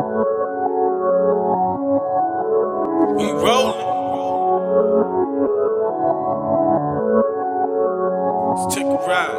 We rollin'. Let's take a ride.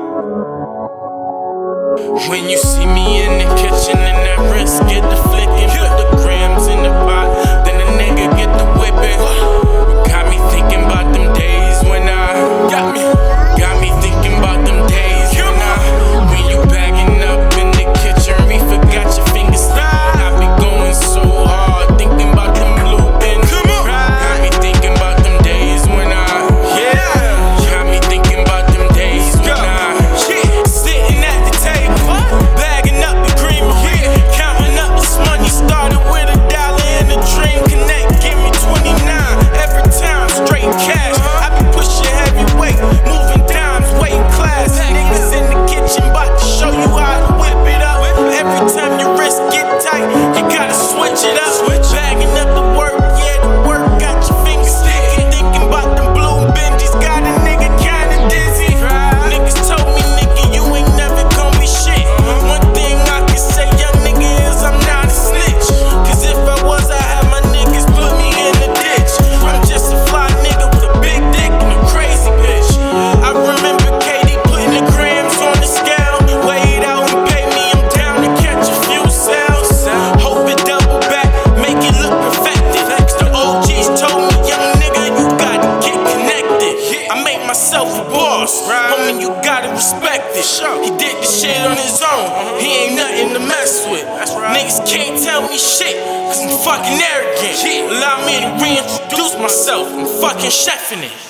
When you see me in the kitchen and that wrist get the flickin', put the grams in the pot, then the nigga get the whippin'. Got me thinking about them days when got me thinking about them days when you bagging up in the kitchen, we forgot your fingers slippin'. I be going so hard thinking about them blue bins. Got me thinking about them days when got me thinking about them days when sitting at the table, bagging up the cream, counting up this money. Started with $1 in a dream connect, give me 29 every time, straight cash. I be pushing heavyweight, moving dimes, weight class. Niggas in the kitchen, bout to show you how to whip it up. Every time your wrist get tight, you gotta switch it up. Bagging up the work, the work got your fingers sticking. Thinking about them blue Benjis, got a nigga kinda dizzy. Niggas told me, nigga, you ain't never gon' be shit. One thing I can say, young nigga, is I'm not a snitch. Cause if I was, I had my niggas put me in the ditch. I'm just a fly nigga with a big dick and a crazy bitch. I remember Katie putting the grams on the scale. Weigh it out and pay me, I'm down to catch a few sales. Hope it double back, make it look perfected. The OGs told me, young nigga, you gotta get connected. I made myself a boss, homie, you gotta respect it. He did the shit on his own, he ain't nothing to mess with. Niggas can't tell me shit, cause I'm fucking arrogant. Allow me to reintroduce myself, I'm fucking chefing it.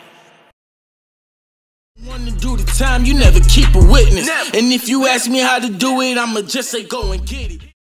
Wanna do the time, you never keep a witness. And if you ask me how to do it, I'ma just say go and get it.